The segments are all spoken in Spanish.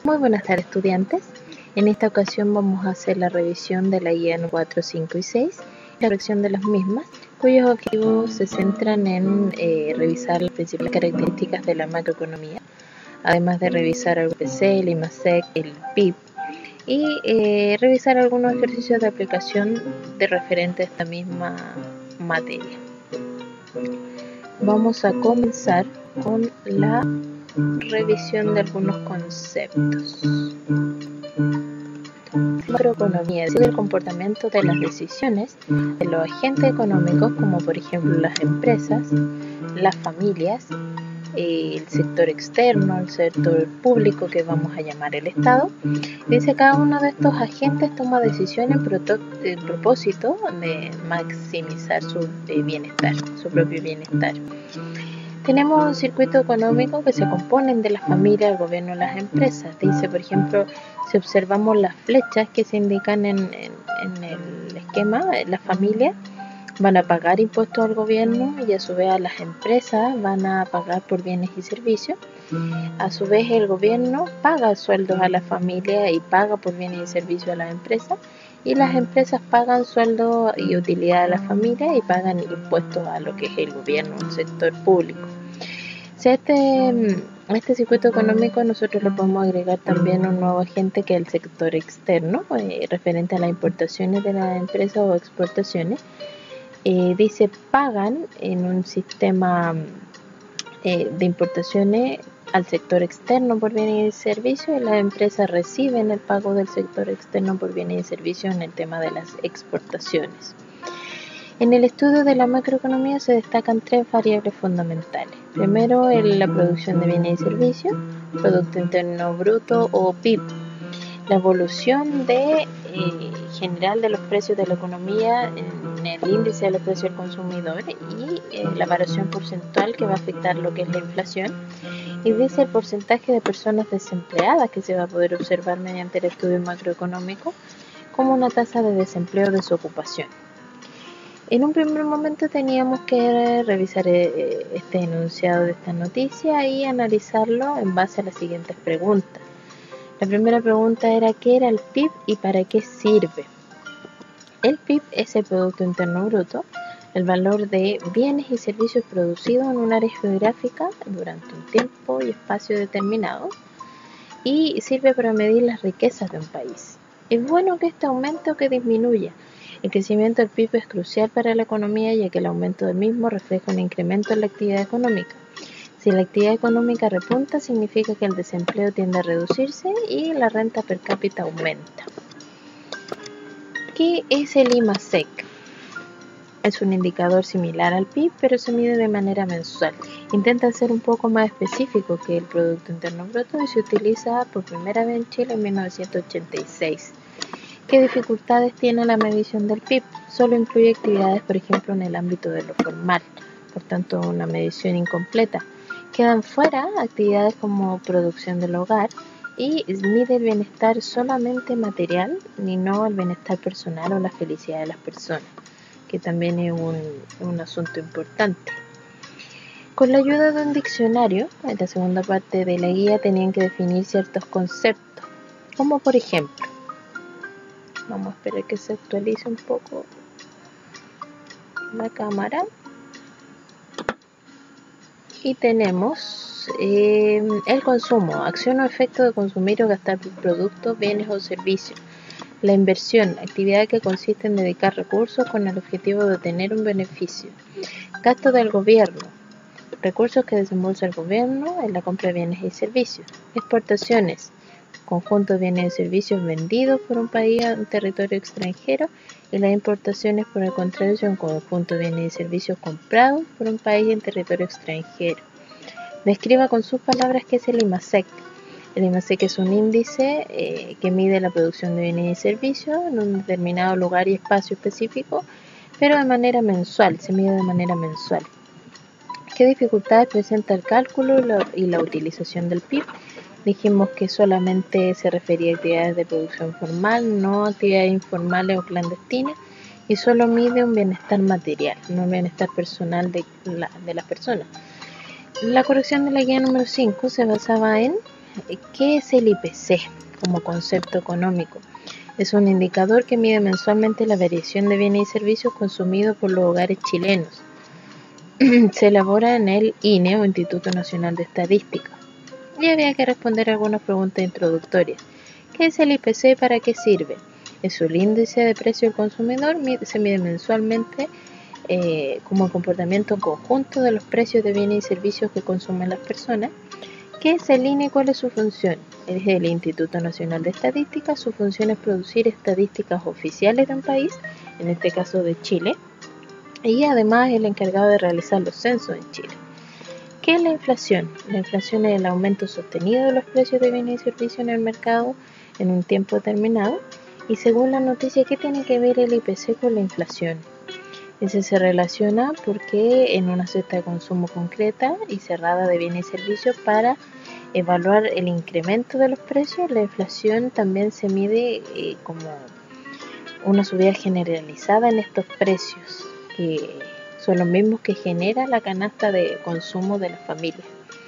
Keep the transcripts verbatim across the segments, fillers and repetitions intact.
Muy buenas tardes, estudiantes. En esta ocasión vamos a hacer la revisión de la guía cuatro, cinco y seis, la corrección de las mismas, cuyos objetivos se centran en eh, revisar las principales características de la macroeconomía, además de revisar el I P C, el IMASEC, el P I B, y eh, revisar algunos ejercicios de aplicación de referente a esta misma materia. Vamos a comenzar con la revisión de algunos conceptos. Macroeconomía es el comportamiento de las decisiones de los agentes económicos, como por ejemplo las empresas, las familias, el sector externo, el sector público que vamos a llamar el Estado. Dice cada uno de estos agentes toma decisiones en, en propósito de maximizar su bienestar, su propio bienestar. Tenemos un circuito económico que se componen de las familias, el gobierno y las empresas. Dice, por ejemplo, si observamos las flechas que se indican en, en, en el esquema, las familias van a pagar impuestos al gobierno y a su vez a las empresas van a pagar por bienes y servicios. A su vez el gobierno paga sueldos a las familias y paga por bienes y servicios a las empresas. Y las empresas pagan sueldos y utilidad a las familias y pagan impuestos a lo que es el gobierno, el sector público. Si a este, este circuito económico nosotros le podemos agregar también un nuevo agente que es el sector externo, eh, referente a las importaciones de las empresas o exportaciones. Eh, dice, pagan en un sistema eh, de importaciones al sector externo por bienes y servicios, y las empresas reciben el pago del sector externo por bienes y servicios en el tema de las exportaciones. En el estudio de la macroeconomía se destacan tres variables fundamentales. Primero, el, la producción de bienes y servicios, Producto Interno Bruto o P I B, la evolución de, eh, general de los precios de la economía en el índice de los precios del consumidor y eh, la variación porcentual que va a afectar lo que es la inflación. Y dice el porcentaje de personas desempleadas que se va a poder observar mediante el estudio macroeconómico como una tasa de desempleo o desocupación. En un primer momento teníamos que revisar este enunciado de esta noticia y analizarlo en base a las siguientes preguntas. La primera pregunta era ¿qué era el P I B y para qué sirve? El P I B es el Producto Interno Bruto, el valor de bienes y servicios producidos en un área geográfica durante un tiempo y espacio determinado, y sirve para medir las riquezas de un país. Es bueno que este aumente o que disminuya. El crecimiento del P I B es crucial para la economía, ya que el aumento del mismo refleja un incremento en la actividad económica. Si la actividad económica repunta, significa que el desempleo tiende a reducirse y la renta per cápita aumenta. ¿Qué es el IMASEC? Es un indicador similar al P I B, pero se mide de manera mensual. Intenta ser un poco más específico que el Producto Interno Bruto y se utiliza por primera vez en Chile en mil novecientos ochenta y seis. ¿Qué dificultades tiene la medición del P I B? Solo incluye actividades, por ejemplo, en el ámbito de lo formal, por tanto una medición incompleta. Quedan fuera actividades como producción del hogar y mide el bienestar solamente material, ni no el bienestar personal o la felicidad de las personas, que también es un, un asunto importante. Con la ayuda de un diccionario, en la segunda parte de la guía tenían que definir ciertos conceptos, como por ejemplo, vamos a esperar que se actualice un poco la cámara, y tenemos eh, el consumo, acción o efecto de consumir o gastar productos, bienes o servicios. La inversión, actividad que consiste en dedicar recursos con el objetivo de obtener un beneficio. Gasto del gobierno, recursos que desembolsa el gobierno en la compra de bienes y servicios. Exportaciones, conjunto de bienes y servicios vendidos por un país a un territorio extranjero, y las importaciones, por el contrario, son conjunto de bienes y servicios comprados por un país en territorio extranjero. Describa con sus palabras qué es el IMASEC. El IMASEC es un índice eh, que mide la producción de bienes y servicios en un determinado lugar y espacio específico, pero de manera mensual, se mide de manera mensual. ¿Qué dificultades presenta el cálculo y la, y la utilización del P I B? Dijimos que solamente se refería a actividades de producción formal, no actividades informales o clandestinas, y solo mide un bienestar material, no un bienestar personal de, la, de las personas. La corrección de la guía número cinco se basaba en ¿qué es el I P C como concepto económico? Es un indicador que mide mensualmente la variación de bienes y servicios consumidos por los hogares chilenos. Se elabora en el I N E o Instituto Nacional de Estadística. Y había que responder algunas preguntas introductorias. ¿Qué es el I P C y para qué sirve? Es el índice de precio del consumidor, se mide mensualmente eh, como el comportamiento conjunto de los precios de bienes y servicios que consumen las personas. ¿Qué es el I N E y cuál es su función? Es el Instituto Nacional de Estadística. Su función es producir estadísticas oficiales de un país, en este caso de Chile, y además es el encargado de realizar los censos en Chile. ¿Qué es la inflación? La inflación es el aumento sostenido de los precios de bienes y servicios en el mercado en un tiempo determinado. Y según la noticia, ¿qué tiene que ver el I P C con la inflación? Ese se relaciona porque en una cesta de consumo concreta y cerrada de bienes y servicios, para evaluar el incremento de los precios, la inflación también se mide eh, como una subida generalizada en estos precios, que son los mismos que genera la canasta de consumo de las familias.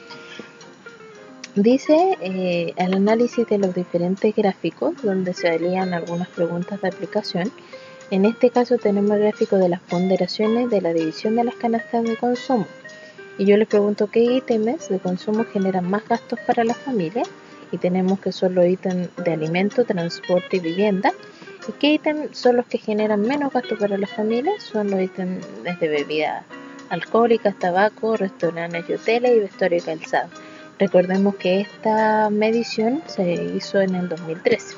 Dice eh, el análisis de los diferentes gráficos, donde se alían algunas preguntas de aplicación. En este caso tenemos el gráfico de las ponderaciones de la división de las canastas de consumo. Y yo les pregunto qué ítems de consumo generan más gastos para la familia. Y tenemos que son los ítems de alimento, transporte y vivienda. ¿Y qué ítems son los que generan menos gastos para las familias? Son los ítems desde bebidas alcohólicas, tabaco, restaurantes y hoteles y vestuario y calzado. Recordemos que esta medición se hizo en el dos mil trece.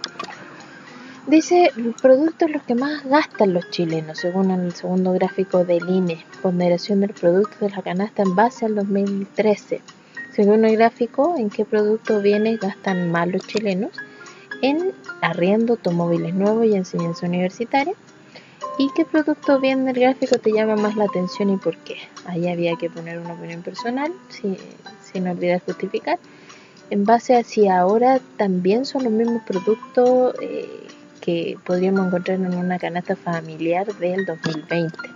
Dice, productos los que más gastan los chilenos, según el segundo gráfico del I N E, ponderación del producto de la canasta en base al dos mil trece. Según el gráfico, ¿en qué productos bienes gastan más los chilenos? En arriendo, automóviles nuevos y enseñanza universitaria. ¿Y qué producto bien del gráfico te llama más la atención y por qué? Ahí había que poner una opinión personal, sin, sin olvidar justificar, en base a si ahora también son los mismos productos eh, que podríamos encontrar en una canasta familiar del dos mil veinte.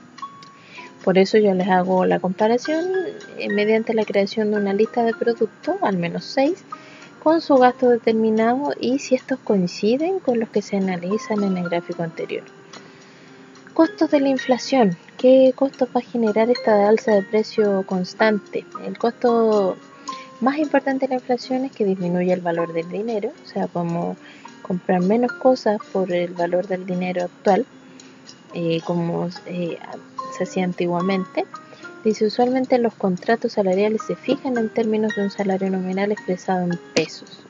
Por eso yo les hago la comparación eh, mediante la creación de una lista de productos, al menos seis, con su gasto determinado y si estos coinciden con los que se analizan en el gráfico anterior. Costos de la inflación. ¿Qué costos va a generar esta alza de precio constante? El costo más importante de la inflación es que disminuye el valor del dinero, o sea, como comprar menos cosas por el valor del dinero actual, eh, como eh, se hacía antiguamente. Dice, usualmente los contratos salariales se fijan en términos de un salario nominal expresado en pesos.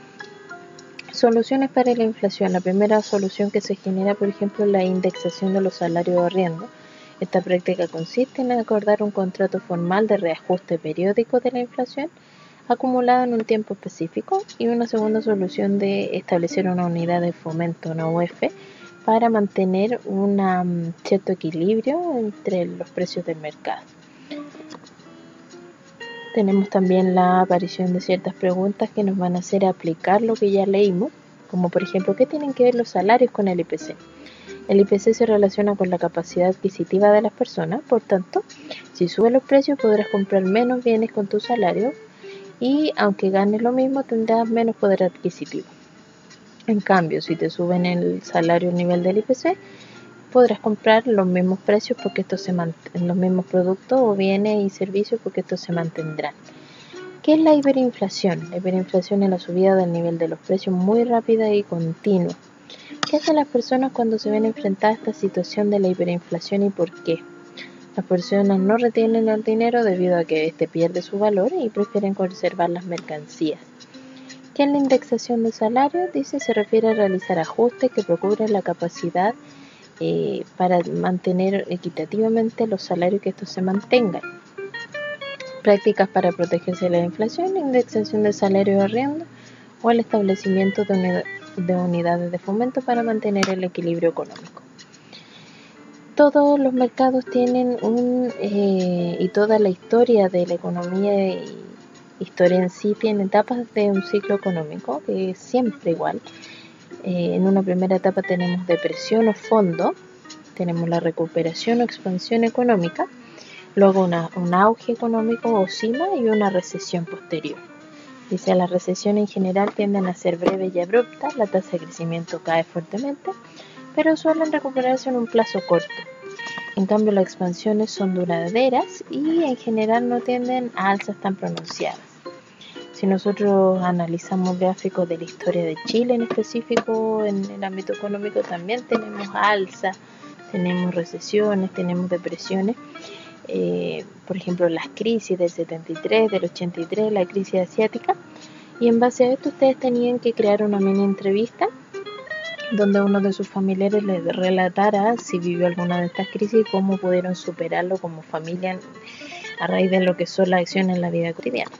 Soluciones para la inflación. La primera solución que se genera, por ejemplo, es la indexación de los salarios de arriendo. Esta práctica consiste en acordar un contrato formal de reajuste periódico de la inflación acumulada en un tiempo específico, y una segunda solución de establecer una unidad de fomento, una U F, para mantener un um, cierto equilibrio entre los precios del mercado. Tenemos también la aparición de ciertas preguntas que nos van a hacer aplicar lo que ya leímos, como por ejemplo, ¿qué tienen que ver los salarios con el I P C? El I P C se relaciona con la capacidad adquisitiva de las personas, por tanto, si suben los precios podrás comprar menos bienes con tu salario y aunque ganes lo mismo tendrás menos poder adquisitivo. En cambio, si te suben el salario a nivel del I P C, podrás comprar los mismos precios porque estos se mantendrán, los mismos productos o bienes y servicios porque estos se mantendrán. ¿Qué es la hiperinflación? La hiperinflación es la subida del nivel de los precios muy rápida y continua. ¿Qué hacen las personas cuando se ven enfrentadas a esta situación de la hiperinflación y por qué? Las personas no retienen el dinero debido a que éste pierde su valor y prefieren conservar las mercancías. ¿Qué es la indexación de salarios? Dice, se refiere a realizar ajustes que procuren la capacidad eh, para mantener equitativamente los salarios, que estos se mantengan. Prácticas para protegerse de la inflación, indexación de salario de arriendo o el establecimiento de, unidad, de unidades de fomento para mantener el equilibrio económico. Todos los mercados tienen un, eh, y toda la historia de la economía y historia en sí tiene etapas de un ciclo económico que es siempre igual. Eh, en una primera etapa tenemos depresión o fondo, tenemos la recuperación o expansión económica, luego una, un auge económico o cima y una recesión posterior. Dice, las recesiones en general tienden a ser breves y abruptas, la tasa de crecimiento cae fuertemente, pero suelen recuperarse en un plazo corto. En cambio, las expansiones son duraderas y en general no tienden a alzas tan pronunciadas. Si nosotros analizamos gráficos de la historia de Chile en específico, en el ámbito económico también tenemos alzas, tenemos recesiones, tenemos depresiones. Eh, por ejemplo, las crisis del setenta y tres, del ochenta y tres, la crisis asiática. Y en base a esto ustedes tenían que crear una mini entrevista donde uno de sus familiares les relatara si vivió alguna de estas crisis y cómo pudieron superarlo como familia a raíz de lo que son las acciones en la vida cotidiana.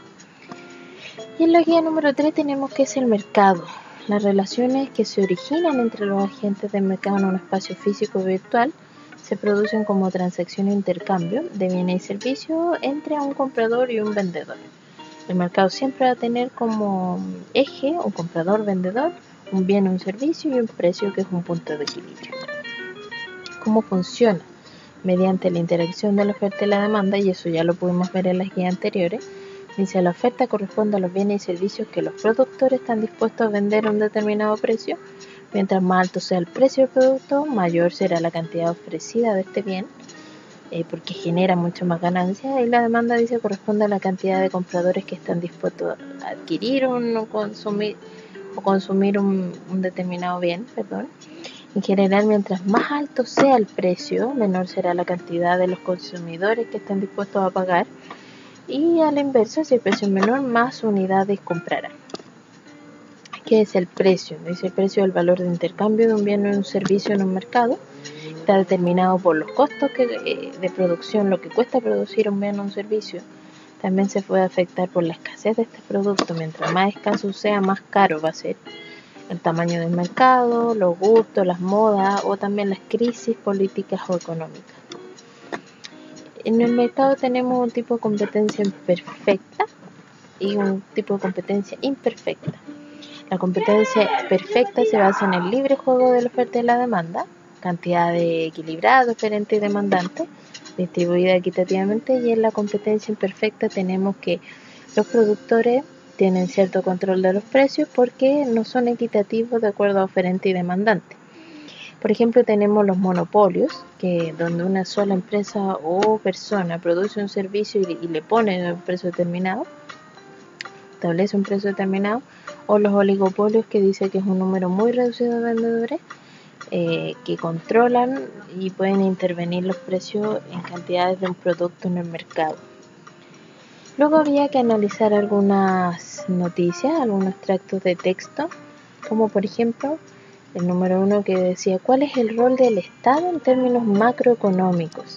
Y en la guía número tres tenemos que es el mercado. Las relaciones que se originan entre los agentes del mercado en un espacio físico o virtual se producen como transacción e intercambio de bienes y servicios entre un comprador y un vendedor. El mercado siempre va a tener como eje un comprador-vendedor, un bien o un servicio y un precio que es un punto de equilibrio. ¿Cómo funciona? Mediante la interacción de la oferta y la demanda, y eso ya lo pudimos ver en las guías anteriores. Dice, la oferta corresponde a los bienes y servicios que los productores están dispuestos a vender a un determinado precio. Mientras más alto sea el precio del producto, mayor será la cantidad ofrecida de este bien, eh, porque genera mucho más ganancia. Y la demanda, dice, corresponde a la cantidad de compradores que están dispuestos a adquirir un, o consumir, o consumir un, un determinado bien. Perdón. En general, mientras más alto sea el precio, menor será la cantidad de los consumidores que están dispuestos a pagar. Y a la inversa, si el precio es menor, más unidades comprarán. ¿Qué es el precio? Dice, el precio es el valor de intercambio de un bien o un servicio en un mercado. Está determinado por los costos que, eh, de producción, lo que cuesta producir un bien o un servicio. También se puede afectar por la escasez de este producto. Mientras más escaso sea, más caro va a ser. El tamaño del mercado, los gustos, las modas o también las crisis políticas o económicas. En el mercado tenemos un tipo de competencia perfecta y un tipo de competencia imperfecta. La competencia perfecta se basa en el libre juego de la oferta y la demanda, cantidad de equilibrada, oferente y demandante, distribuida equitativamente, y en la competencia imperfecta tenemos que los productores tienen cierto control de los precios porque no son equitativos de acuerdo a oferente y demandante. Por ejemplo, tenemos los monopolios, que donde una sola empresa o persona produce un servicio y, y le pone un precio determinado, establece un precio determinado, o los oligopolios, que dice que es un número muy reducido de vendedores eh, que controlan y pueden intervenir los precios en cantidades de un producto en el mercado. Luego había que analizar algunas noticias, algunos extractos de texto, como por ejemplo el número uno, que decía, ¿cuál es el rol del Estado en términos macroeconómicos?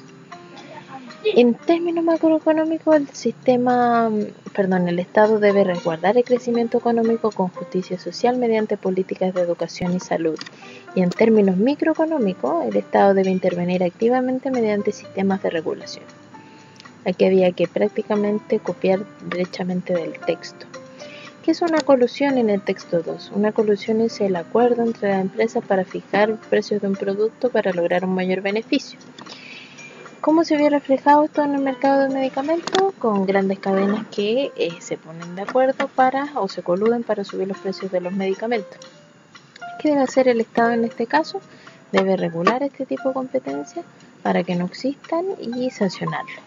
En términos macroeconómicos, el sistema, perdón, el Estado debe resguardar el crecimiento económico con justicia social mediante políticas de educación y salud. Y en términos microeconómicos, el Estado debe intervenir activamente mediante sistemas de regulación. Aquí había que prácticamente copiar derechamente del texto. ¿Qué es una colusión en el texto dos? Una colusión es el acuerdo entre las empresas para fijar precios de un producto para lograr un mayor beneficio. ¿Cómo se ve reflejado esto en el mercado de medicamentos? Con grandes cadenas que eh, se ponen de acuerdo para o se coluden para subir los precios de los medicamentos. ¿Qué debe hacer el Estado en este caso? Debe regular este tipo de competencias para que no existan y sancionarlos.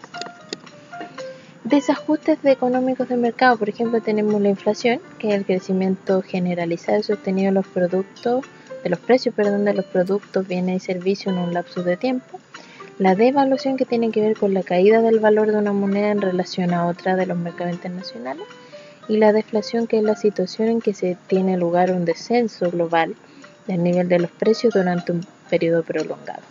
Desajustes de económicos del mercado, por ejemplo, tenemos la inflación, que es el crecimiento generalizado y sostenido de los productos, de los precios, perdón, de los productos, bienes y servicios en un lapso de tiempo. La devaluación, que tiene que ver con la caída del valor de una moneda en relación a otra de los mercados internacionales. Y la deflación, que es la situación en que se tiene lugar un descenso global del nivel de los precios durante un periodo prolongado.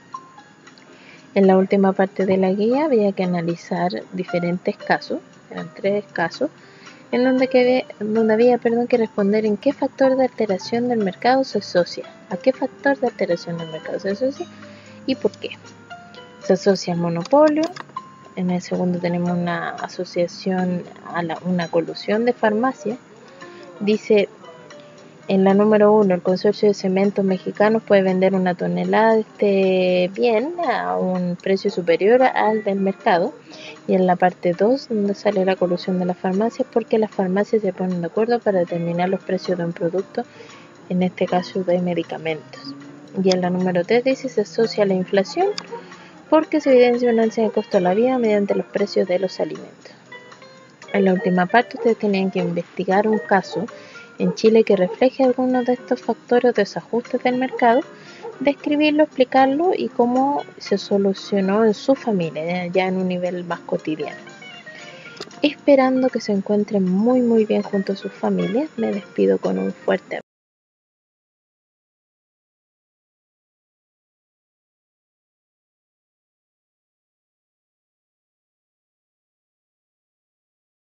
En la última parte de la guía había que analizar diferentes casos, eran tres casos, en donde, que, donde había perdón, que responder en qué factor de alteración del mercado se asocia, a qué factor de alteración del mercado se asocia y por qué. Se asocia al monopolio. En el segundo tenemos una asociación a la, una colusión de farmacia. Dice, En la número uno, el Consorcio de Cementos Mexicanos puede vender una tonelada de este bien a un precio superior al del mercado. Y en la parte dos, donde sale la colusión de las farmacias, porque las farmacias se ponen de acuerdo para determinar los precios de un producto, en este caso de medicamentos. Y en la número tres dice, se asocia a la inflación porque se evidencia un alza en el costo de la vida mediante los precios de los alimentos. En la última parte, ustedes tienen que investigar un caso en Chile que refleje algunos de estos factores o desajustes del mercado, describirlo, explicarlo y cómo se solucionó en su familia, ya en un nivel más cotidiano. Esperando que se encuentren muy muy bien junto a sus familias, me despido con un fuerte abrazo.